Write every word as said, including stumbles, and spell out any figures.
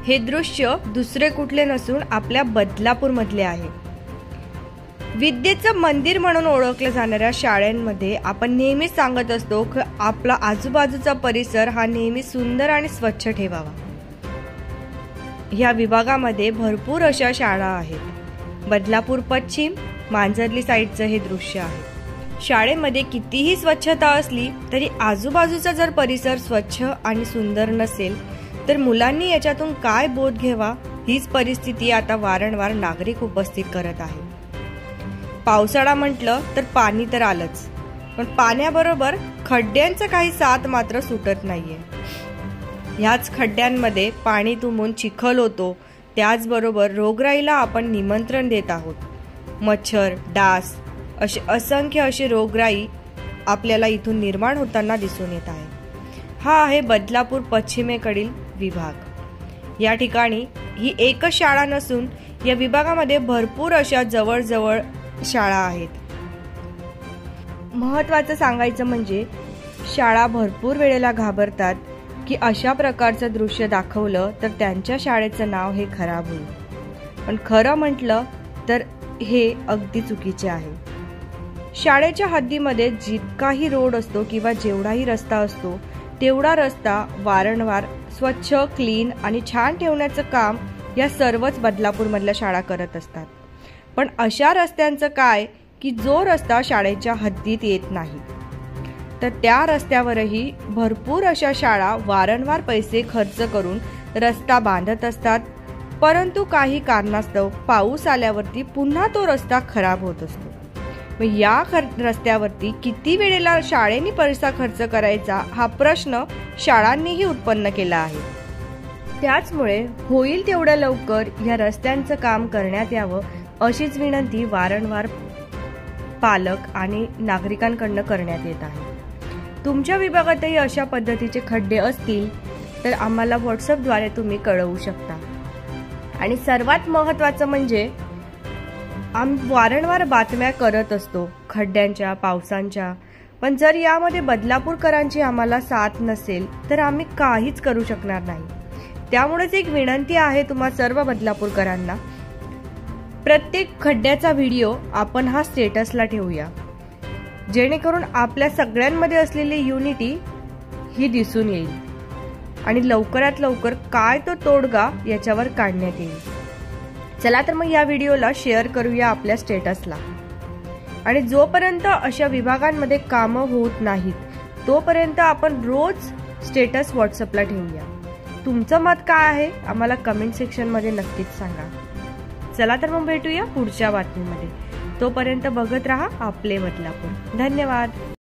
हे दृश्य दुसरे कुठले नसून आपल्या बदलापूर मधले आहे। विद्येचं मंदिर म्हणून ओळखलं जाणाऱ्या शाळांमध्ये आपण नेहमी सांगत असतो की आपला आजूबाजूचा परिसर हा नेहमी सुंदर आणि स्वच्छ ठेवावा। या विभागामध्ये भरपूर अशा शाळा आहेत। बदलापूर पश्चिम मांजर्ली साइडचं हे दृश्य आहे। शाळेमध्ये कितीही स्वच्छता असली तरी आजूबाजूचा जर परिसर स्वच्छ आणि सुंदर नसेल तर मुलांनी याच्यातून काय बोध घ्यावा हीच परिस्थिती आता वारंवार नागरिक उपस्थित करत आहे। पावसाळा म्हटलं तर पाणी तर आलंच, पण पाण्याबरोबर खड्ड्यांचं काही साथ मात्र सुटत नाहीये। ह्याच खड्ड्यांमध्ये पाणी तुंबून चिखल होतो, त्याचबरोबर रोगराईला आपण निमंत्रण देत आहोत। मच्छर, डास असे असंख्य अशी रोगराई आपल्याला इथून निर्माण होताना दिसून येत आहे। हा आहे बदलापूर पश्चिमेकडील विभाग। या ठिकाणी ही एकच शाळा नसून या विभागामध्ये भरपूर अशा जवळजवळ शाळा आहेत। महत्त्वाचं सांगायचं म्हणजे शाळा भरपूर वेळेला घाबरतात की अशा प्रकारचं दृश्य दाखवलं तर त्यांच्या शाळेचं नाव हे खराब होईल, पण खरं म्हटलं तर हे अगदी चुकीचे आहे। शाळेच्या हद्दीमध्ये जितकाही रोड असतो किंवा जेवढाही रस्ता असतो तेवढा रस्ता वारंवार स्वच्छ, क्लीन आणि छान ठेवण्याचं काम या सर्वच बदलापूर मधल्या शाळा करत असतात। पण अशा रस्त्यांचं काय की जो रस्ता शाळेच्या हद्दीत येत नाही, तर त्या रस्त्यावरही भरपूर अशा शाळा वारंवार पैसे खर्च करून रस्ता बांधत असतात, परंतु काही कारणास्तव पाऊस आल्यावरती पुन्हा तो रस्ता खराब होत असतो। मग या रस्त्यावरती किती वेळेला शाळेने पैसा खर्च करायचा हा प्रश्न शाळांनीही उत्पन्न केला आहे। त्याचमुळे होईल तेवढ्या लवकर या रस्त्यांचं काम करण्यात यावं अशीच विनंती वारंवार पालक आणि नागरिकांकडून करण्यात येत आहे। तुमच्या विभागातही अशा पद्धतीचे खड्डे असतील तर आम्हाला व्हॉट्सअपद्वारे तुम्ही कळवू शकता। आणि सर्वात महत्त्वाचं म्हणजे आम्ही वारंवार बातम्या करत असतो खड्ड्यांच्या, पावसांच्या, पण जर यामध्ये बदलापूरकरांची आम्हाला साथ नसेल तर आम्ही काहीच करू शकणार नाही। त्यामुळेच एक विनंती आहे तुम्हा सर्व बदलापूरकरांना, प्रत्येक खड्ड्याचा व्हिडिओ आपण हा स्टेटसला ठेवूया, जेणेकरून आपल्या सगळ्यांमध्ये असलेली युनिटी ही दिसून येईल आणि लवकरात लवकर काय तो तोडगा याच्यावर काढण्यात येईल। चला तर मग या व्हिडिओला शेअर करूया आपल्या स्टेटसला। आणि जोपर्यंत अशा विभागांमध्ये कामं होत नाहीत तोपर्यंत आपण रोज स्टेटस व्हॉट्सअपला ठेवूया। तुमचं मत काय आहे आम्हाला कमेंट सेक्शन मध्ये नक्कीच सांगा। चला तर मग भेटूया पुढच्या बातमीमध्ये। तोपर्यंत बघत राहा आपले बदलापूर। धन्यवाद।